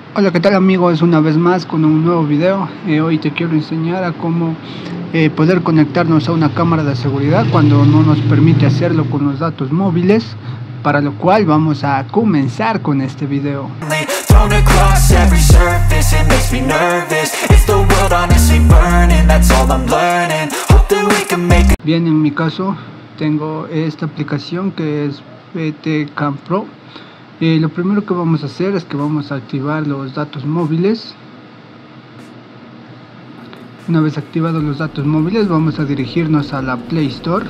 Hola, ¿qué tal amigos? Una vez más con un nuevo video. Hoy te quiero enseñar a cómo poder conectarnos a una cámara de seguridad cuando no nos permite hacerlo con los datos móviles, para lo cual vamos a comenzar con este video. Bien, en mi caso tengo esta aplicación que es BTCam Pro. Lo primero que vamos a hacer es que vamos a activar los datos móviles. Una vez activados los datos móviles, vamos a dirigirnos a la Play Store.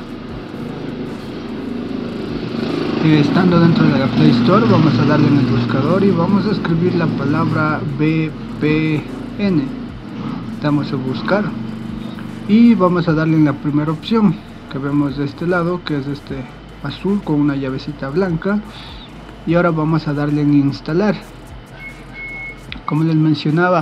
Estando dentro de la Play Store, vamos a darle en el buscador y vamos a escribir la palabra VPN. Damos a buscar y vamos a darle en la primera opción que vemos de este lado, que es este azul con una llavecita blanca. Y ahora vamos a darle en instalar. Como les mencionaba,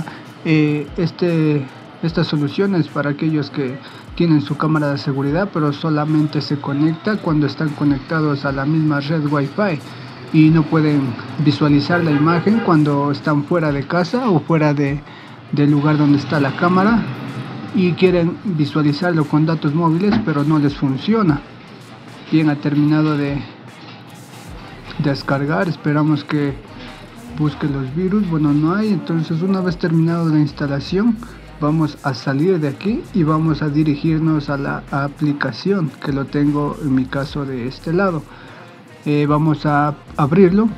estas soluciones para aquellos que tienen su cámara de seguridad, pero solamente se conecta cuando están conectados a la misma red Wi-Fi y no pueden visualizar la imagen cuando están fuera de casa o fuera del lugar donde está la cámara y quieren visualizarlo con datos móviles, pero no les funciona. Bien, ha terminado de descargar, esperamos que busque los virus. Bueno, no hay. Entonces, una vez terminado la instalación, vamos a salir de aquí y vamos a dirigirnos a la aplicación, que lo tengo en mi caso de este lado. Vamos a abrirlo.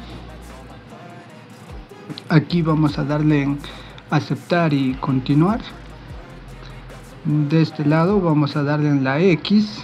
Aquí vamos a darle en aceptar y continuar. De este lado vamos a darle en la X.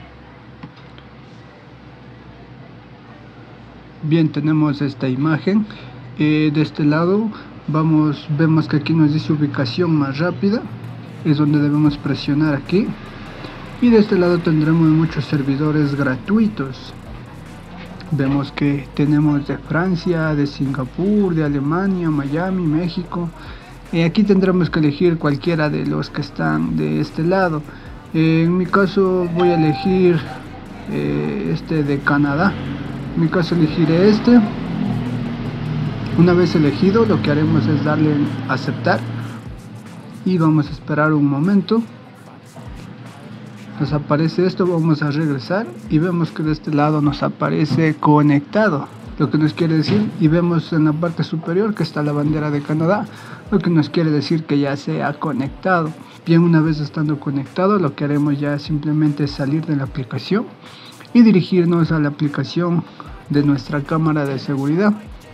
Bien, tenemos esta imagen. De este lado vemos que aquí nos dice ubicación más rápida, es donde debemos presionar aquí. Y de este lado tendremos muchos servidores gratuitos. Vemos que tenemos de Francia, de Singapur, de Alemania, Miami, México. Aquí tendremos que elegir cualquiera de los que están de este lado. En mi caso voy a elegir este de Canadá. En mi caso elegiré este. Una vez elegido, lo que haremos es darle en aceptar y vamos a esperar un momento. Nos aparece esto, vamos a regresar y vemos que de este lado nos aparece conectado, lo que nos quiere decir, y vemos en la parte superior que está la bandera de Canadá, lo que nos quiere decir que ya se ha conectado. Bien, una vez estando conectado, lo que haremos ya simplemente es salir de la aplicación y dirigirnos a la aplicación de nuestra cámara de seguridad.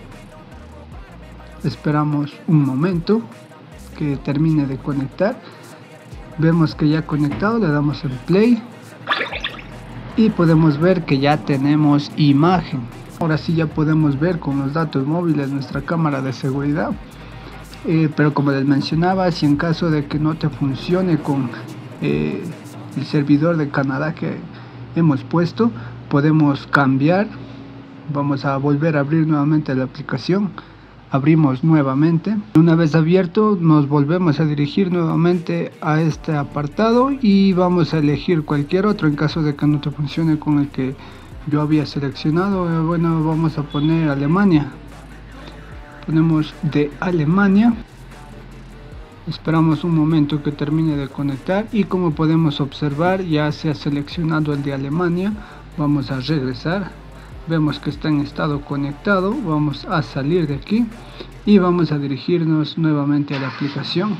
Esperamos un momento que termine de conectar. Vemos que ya ha conectado, le damos en play y podemos ver que ya tenemos imagen. Ahora sí ya podemos ver con los datos móviles nuestra cámara de seguridad. Pero como les mencionaba, si en caso de que no te funcione con el servidor de Canadá que hemos puesto, podemos cambiar. Vamos a volver a abrir nuevamente la aplicación. Abrimos nuevamente. Una vez abierto, nos volvemos a dirigir nuevamente a este apartado y vamos a elegir cualquier otro en caso de que no te funcione con el que yo había seleccionado. Bueno, vamos a poner Alemania. Ponemos de Alemania. Esperamos un momento que termine de conectar y como podemos observar, ya se ha seleccionado el de Alemania. Vamos a regresar. Vemos que está en estado conectado. Vamos a salir de aquí y vamos a dirigirnos nuevamente a la aplicación.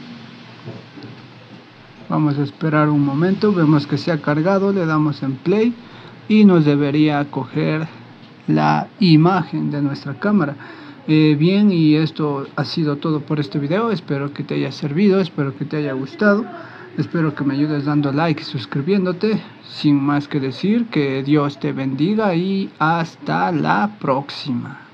Vamos a esperar un momento. Vemos que se ha cargado, le damos en play y nos debería coger la imagen de nuestra cámara. Bien, y esto ha sido todo por este video. Espero que te haya servido, espero que te haya gustado. Espero que me ayudes dando like y suscribiéndote. Sin más que decir, que Dios te bendiga y hasta la próxima.